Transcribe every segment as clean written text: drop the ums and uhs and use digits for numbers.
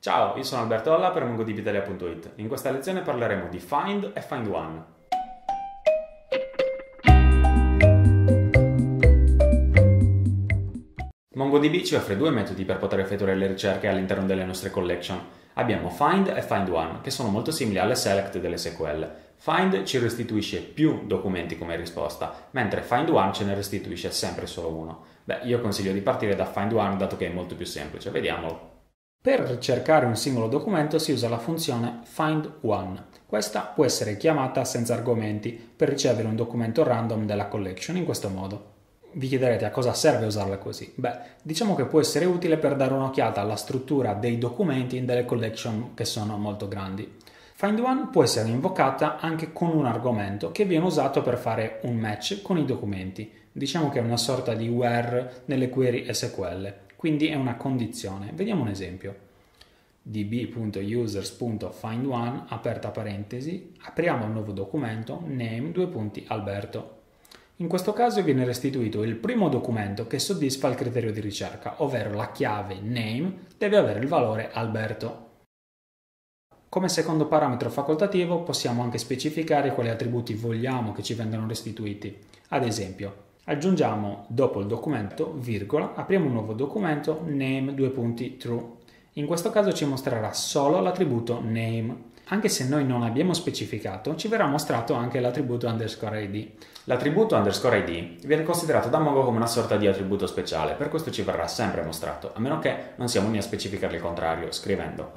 Ciao, io sono Alberto Alla per MongoDBitalia.it. In questa lezione parleremo di find e find one. MongoDB ci offre due metodi per poter effettuare le ricerche all'interno delle nostre collection. Abbiamo find e find one, che sono molto simili alle select delle SQL. Find ci restituisce più documenti come risposta, mentre find one ce ne restituisce sempre solo uno. Io consiglio di partire da find one dato che è molto più semplice. Vediamolo. Per ricercare un singolo documento si usa la funzione findOne. Questa può essere chiamata senza argomenti per ricevere un documento random della collection in questo modo. Vi chiederete a cosa serve usarla così? Diciamo che può essere utile per dare un'occhiata alla struttura dei documenti delle collection che sono molto grandi. findOne può essere invocata anche con un argomento che viene usato per fare un match con i documenti. Diciamo che è una sorta di where nelle query SQL. Quindi è una condizione. Vediamo un esempio. db.users.findOne, aperta parentesi, apriamo un nuovo documento, name, Alberto. In questo caso viene restituito il primo documento che soddisfa il criterio di ricerca, ovvero la chiave name deve avere il valore Alberto. Come secondo parametro facoltativo possiamo anche specificare quali attributi vogliamo che ci vengano restituiti. Ad esempio, aggiungiamo dopo il documento, virgola, apriamo un nuovo documento, name, true. In questo caso ci mostrerà solo l'attributo name. Anche se noi non abbiamo specificato, ci verrà mostrato anche l'attributo _id. L'attributo _id viene considerato da Mongo come una sorta di attributo speciale, per questo ci verrà sempre mostrato, a meno che non siamo noi a specificare il contrario, scrivendo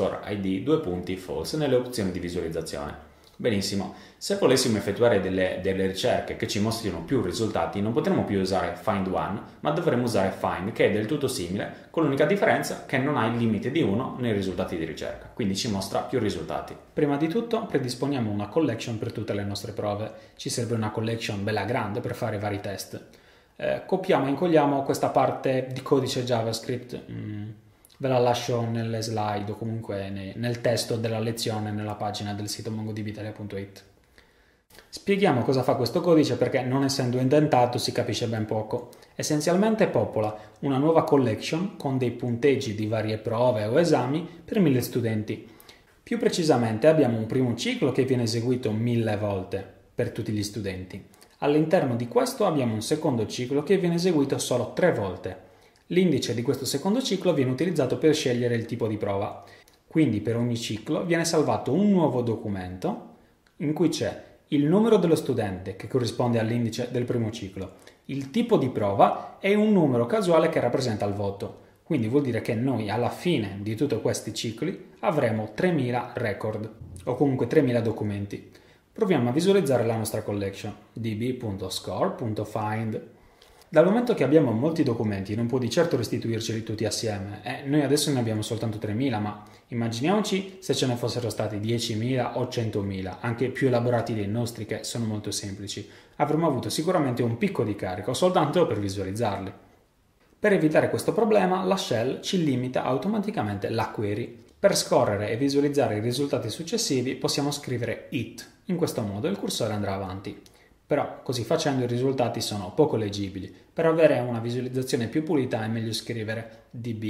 _id false nelle opzioni di visualizzazione. Benissimo, se volessimo effettuare delle ricerche che ci mostrino più risultati, non potremo più usare findOne, ma dovremo usare find, che è del tutto simile, con l'unica differenza che non ha il limite di 1 nei risultati di ricerca, quindi ci mostra più risultati. Prima di tutto predisponiamo una collection per tutte le nostre prove. Ci serve una collection bella grande per fare vari test. Copiamo e incolliamo questa parte di codice JavaScript. Ve la lascio nelle slide o comunque nel testo della lezione nella pagina del sito mongodbitalia.it. Spieghiamo cosa fa questo codice perché non essendo indentato si capisce ben poco. Essenzialmente popola una nuova collection con dei punteggi di varie prove o esami per 1000 studenti. Più precisamente abbiamo un primo ciclo che viene eseguito 1000 volte per tutti gli studenti. All'interno di questo abbiamo un secondo ciclo che viene eseguito solo 3 volte. L'indice di questo secondo ciclo viene utilizzato per scegliere il tipo di prova. Quindi per ogni ciclo viene salvato un nuovo documento in cui c'è il numero dello studente che corrisponde all'indice del primo ciclo, il tipo di prova e un numero casuale che rappresenta il voto. Quindi vuol dire che noi alla fine di tutti questi cicli avremo 3000 record o comunque 3000 documenti. Proviamo a visualizzare la nostra collection db.score.find. Dal momento che abbiamo molti documenti non può di certo restituirceli tutti assieme. Noi adesso ne abbiamo soltanto 3000, ma immaginiamoci se ce ne fossero stati 10.000 o 100.000, anche più elaborati dei nostri che sono molto semplici. Avremmo avuto sicuramente un picco di carico soltanto per visualizzarli. Per evitare questo problema la shell ci limita automaticamente la query. Per scorrere e visualizzare i risultati successivi possiamo scrivere it. In questo modo il cursore andrà avanti. Però così facendo i risultati sono poco leggibili. Per avere una visualizzazione più pulita è meglio scrivere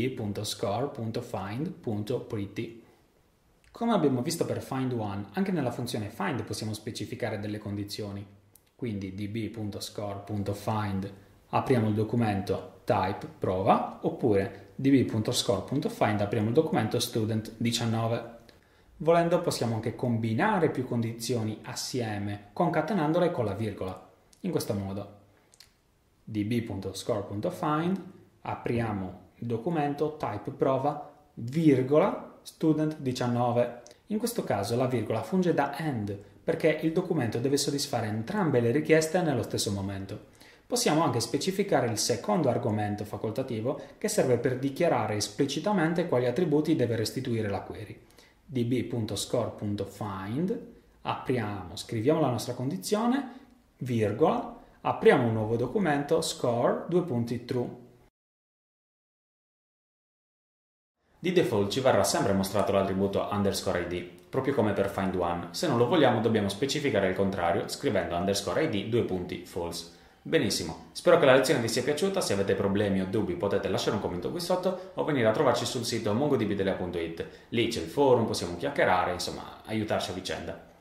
db.score.find.pretty. Come abbiamo visto per findOne, anche nella funzione find possiamo specificare delle condizioni. Quindi db.score.find apriamo il documento type prova oppure db.score.find apriamo il documento student19. Volendo possiamo anche combinare più condizioni assieme, concatenandole con la virgola. In questo modo, db.score.find, apriamo il documento, type prova, virgola, student19. In questo caso la virgola funge da AND, perché il documento deve soddisfare entrambe le richieste nello stesso momento. Possiamo anche specificare il secondo argomento facoltativo che serve per dichiarare esplicitamente quali attributi deve restituire la query. db.score.find, apriamo, scriviamo la nostra condizione, virgola, apriamo un nuovo documento, score, true. Di default ci verrà sempre mostrato l'attributo _id, proprio come per findOne. Se non lo vogliamo dobbiamo specificare il contrario scrivendo _id, false. Benissimo, spero che la lezione vi sia piaciuta, se avete problemi o dubbi potete lasciare un commento qui sotto o venire a trovarci sul sito mongodbdlea.it, lì c'è il forum, possiamo chiacchierare, insomma aiutarci a vicenda.